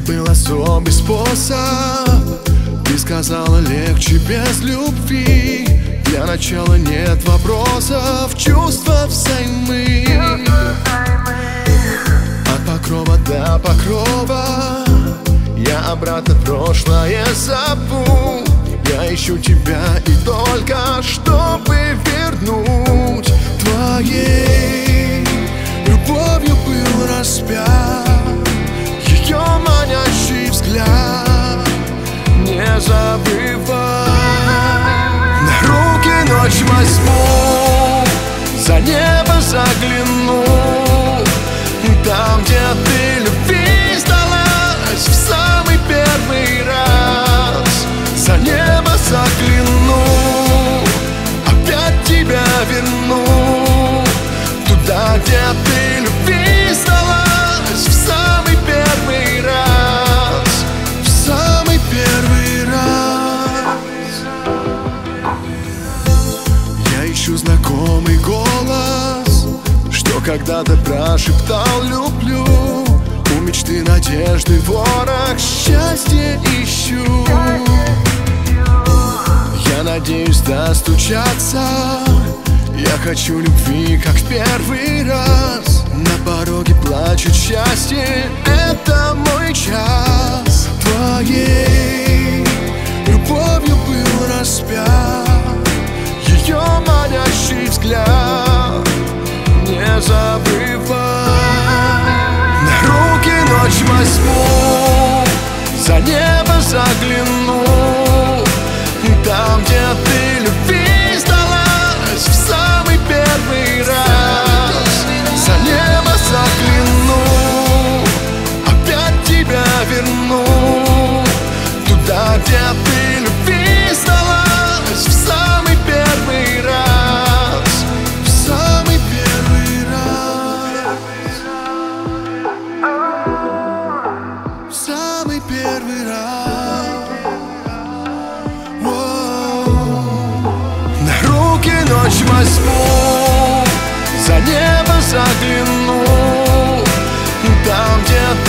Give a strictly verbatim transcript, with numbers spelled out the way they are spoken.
был особый способ. Ты сказала, легче без любви. Для начала нет вопросов, чувства взаимны. От покрова до покрова я обратно прошлое зову. Я ищу тебя и только чтобы вернуть. Твоей любовью был распят ее манящий взгляд. Не забывай. На руки ночь возьму, за небо загляну. Там, где ты любви сдалась в самый первый раз. За небо загляну, опять тебя верну. Туда, где ты любви сдалась в самый первый раз. В самый первый раз. Я ищу знакомый голос, что когда-то прошептал люблю. У мечты надежды ворох, счастье ищу. Я надеюсь достучаться. Я хочу любви, как в первый раз. На пороге плачет счастье, это мой час. Твоей любовью был распят ее манящий взгляд. Не забывай. На руки ночь возьму, за небо загляну. Там, где ты любви сдалась в самый первый раз. За небо загляну, опять тебя верну. Туда, где ты любви сдалась в самый первый раз. В самый первый раз. В самый первый раз. Ночь возьму, за небо загляну. Там, где